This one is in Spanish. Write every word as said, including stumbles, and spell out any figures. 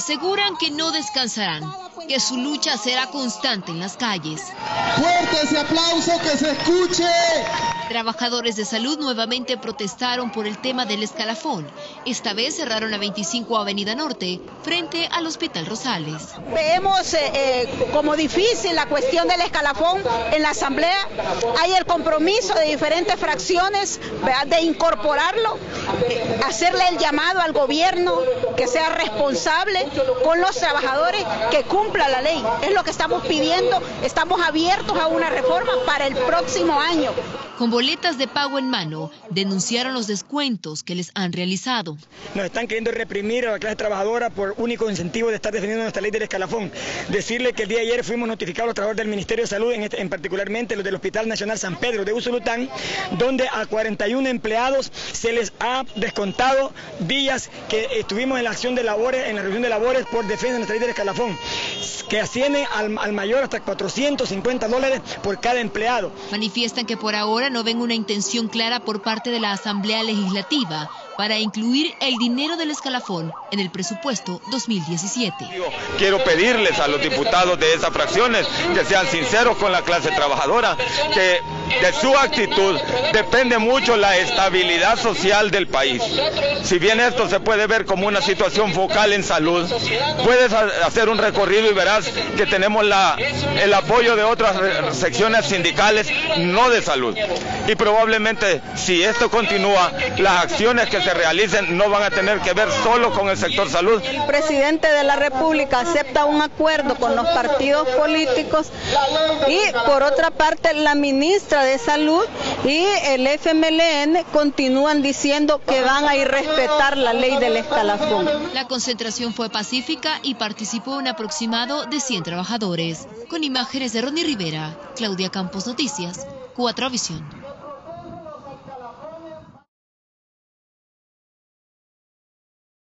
Aseguran que no descansarán, que su lucha será constante en las calles. ¡Fuerte ese aplauso, que se escuche! Trabajadores de salud nuevamente protestaron por el tema del escalafón. Esta vez cerraron la veinticinco Avenida Norte frente al Hospital Rosales. Vemos eh, eh, como difícil la cuestión del escalafón en la asamblea. Hay el compromiso de diferentes fracciones, ¿verdad?, de incorporarlo, eh, hacerle el llamado al gobierno que sea responsable con los trabajadores, que cumpla la ley. Es lo que estamos pidiendo. Estamos abiertos a una reforma para el próximo año. Con boletas de pago en mano, denunciaron los descuentos que les han realizado. Nos están queriendo reprimir a la clase trabajadora por único incentivo de estar defendiendo nuestra ley del escalafón. Decirle que el día de ayer fuimos notificados los trabajadores del Ministerio de Salud, en, este, en particularmente los del Hospital Nacional San Pedro de Usulután, donde a cuarenta y uno empleados se les ha descontado días que estuvimos en la acción de labores, en la reunión de labores por defensa de nuestra ley del escalafón, que asciende al, al mayor hasta cuatrocientos cincuenta dólares por cada empleado. Manifiestan que por ahora no ven una intención clara por parte de la Asamblea Legislativa para incluir el dinero del escalafón en el presupuesto dos mil diecisiete. Quiero pedirles a los diputados de esas fracciones que sean sinceros con la clase trabajadora, que de su actitud depende mucho la estabilidad social del país. Si bien esto se puede ver como una situación focal en salud, puedes hacer un recorrido y verás que tenemos la, el apoyo de otras secciones sindicales no de salud. Y probablemente si esto continúa, las acciones que se realicen no van a tener que ver solo con el sector salud. El presidente de la República acepta un acuerdo con los partidos políticos y por otra parte la ministra de Salud y el F M L N continúan diciendo que van a irrespetar la ley del escalafón. La concentración fue pacífica y participó un aproximado de cien trabajadores. Con imágenes de Ronnie Rivera, Claudia Campos, Noticias, cuatro Visión.